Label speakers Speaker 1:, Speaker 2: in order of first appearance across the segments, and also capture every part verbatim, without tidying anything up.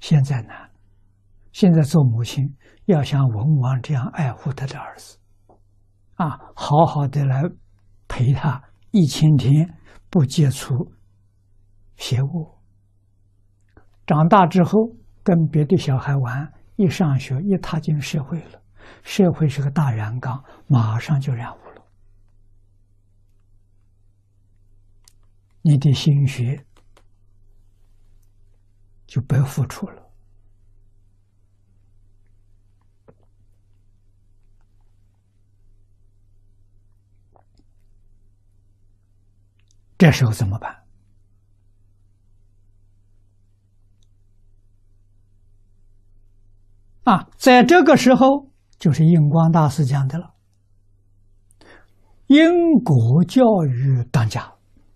Speaker 1: 现在难，现在做母亲要像文王这样爱护他的儿子，啊，好好的来陪他一千天，不接触邪物。长大之后跟别的小孩玩，一上学一踏进社会了，社会是个大染缸，马上就染污了。你的心血就白付出了。这时候怎么办？啊，在这个时候就是印光大师讲的了，因果教育当家。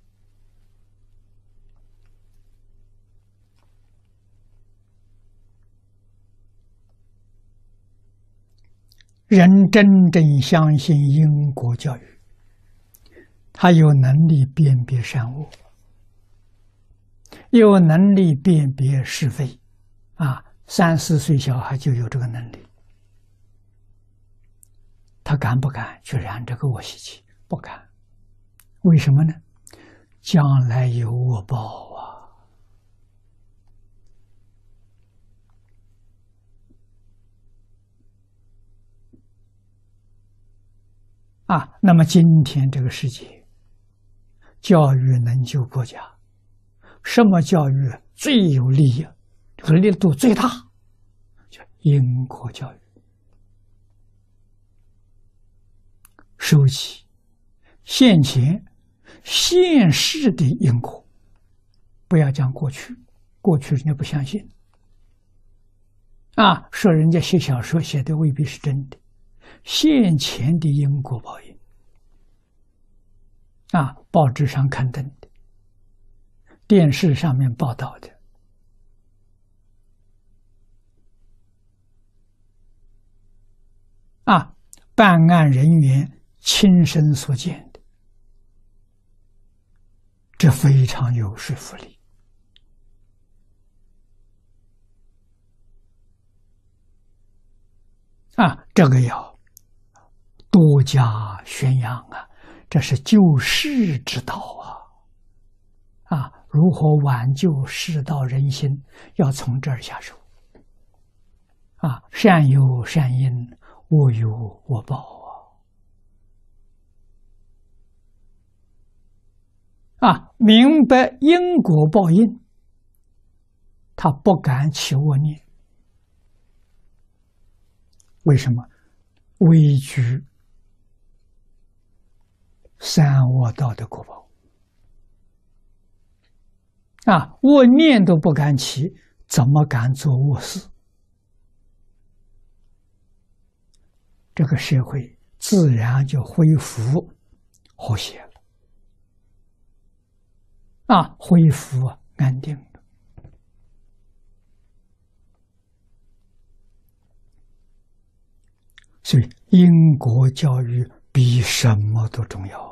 Speaker 1: 人真正相信因果教育，他有能力辨别善恶，有能力辨别是非，啊，三四岁小孩就有这个能力。他敢不敢去染这个恶习气？不敢。为什么呢？将来有恶报啊！啊，那么今天这个世界，教育能救国家，什么教育最有利益，这个力度最大？叫因果教育。收起现前现世的因果，不要讲过去，过去人家不相信。啊，说人家写小说写的未必是真的。现前的因果报应，啊，报纸上刊登的，电视上面报道的，啊，办案人员亲身所见的，这非常有说服力。啊，这个要多加宣扬啊，这是救世之道啊！啊，如何挽救世道人心，要从这儿下手。啊，善有善因，恶有恶报啊！啊，明白因果报应，他不敢起恶念。为什么？畏惧三恶道的果报啊，恶念都不敢起，怎么敢做恶事？这个社会自然就恢复和谐了，啊，恢复安定了。所以，因果教育比什么都重要。